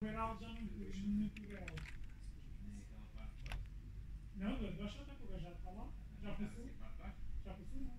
Era algeanul nu real. Não, dois, dois até porque já está lá. Já passou? Já passou?